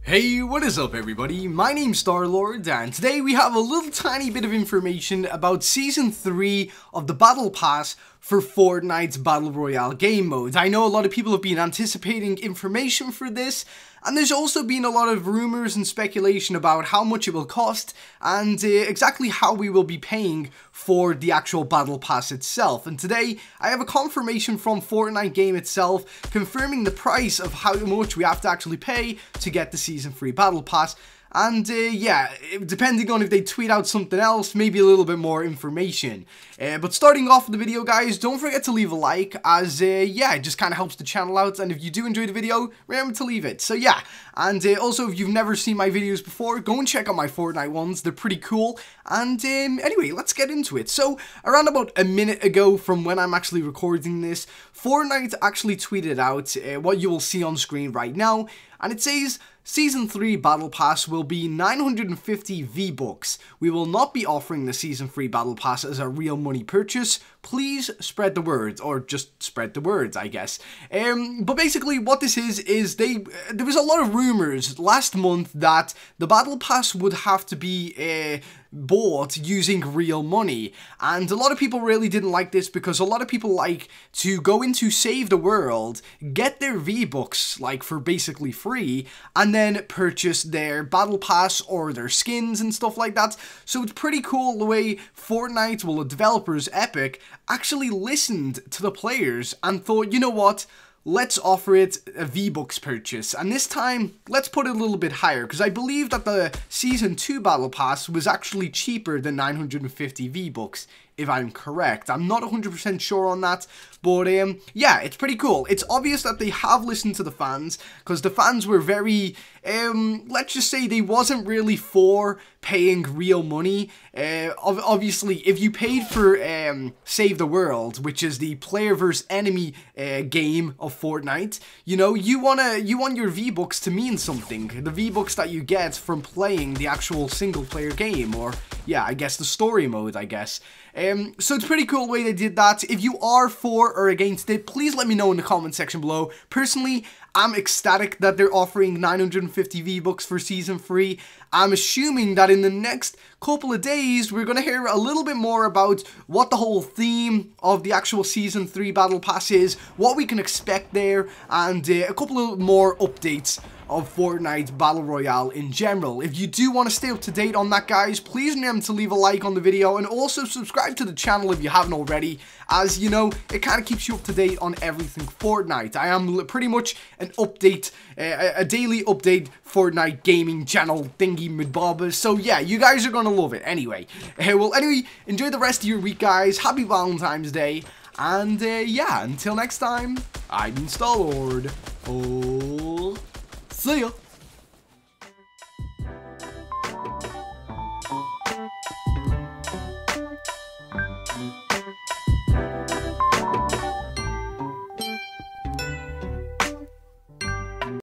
Hey, what is up everybody? My name's Starlord, and today we have a little tiny bit of information about Season 3 of the Battle Pass for Fortnite's Battle Royale game mode. I know a lot of people have been anticipating information for this, and there's also been a lot of rumors and speculation about how much it will cost and exactly how we will be paying for the actual Battle Pass itself. And today, I have a confirmation from Fortnite game itself confirming the price of how much we have to actually pay to get the Season 3 Battle Pass. And yeah, depending on if they tweet out something else, maybe a little bit more information. But starting off the video, guys, don't forget to leave a like, as yeah, it just kind of helps the channel out. And if you do enjoy the video, remember to leave it. So yeah, and also if you've never seen my videos before, go and check out my Fortnite ones. They're pretty cool. And anyway, let's get into it. So around about a minute ago from when I'm actually recording this, Fortnite actually tweeted out what you will see on screen right now. And it says, Season 3 Battle Pass will be 950 V-Bucks. We will not be offering the Season 3 Battle Pass as a real money purchase. Please spread the word, or just spread the words, I guess. But basically what this is there was a lot of rumors last month that the Battle Pass would have to be bought using real money, and a lot of people really didn't like this because a lot of people like to go into Save the World, get their V-Bucks like for basically free, and then purchase their Battle Pass or their skins and stuff like that. So it's pretty cool the way Fortnite, well, the developers, Epic, actually listened to the players and thought, you know what, let's offer it a V-Bucks purchase, and this time, let's put it a little bit higher, because I believe that the Season 2 Battle Pass was actually cheaper than 950 V-Bucks, if I'm correct. I'm not 100% sure on that, but yeah, it's pretty cool. It's obvious that they have listened to the fans, because the fans were very, let's just say they wasn't really for paying real money. Obviously, if you paid for Save the World, which is the player versus enemy game of Fortnite, you know, you want your V-Bucks to mean something. The V-Bucks that you get from playing the actual single player game, or yeah, I guess the story mode, I guess. So it's pretty cool the way they did that. If you are for or against it, please let me know in the comment section below. Personally, I'm ecstatic that they're offering 950 V-Bucks for Season 3. I'm assuming that in the next couple of days, we're going to hear a little bit more about what the whole theme of the actual Season 3 Battle Pass is, what we can expect there, and a couple of more updates of Fortnite's Battle Royale in general. If you do want to stay up to date on that, guys, please remember to leave a like on the video and also subscribe to the channel if you haven't already, as you know, it kind of keeps you up to date on everything Fortnite. I am pretty much an update, a daily update Fortnite gaming channel thingy madbob, so yeah, you guys are gonna love it. Anyway, well, anyway, enjoy the rest of your week, guys. Happy Valentine's Day, and yeah, until next time, I've been Starlord. Oh, see ya.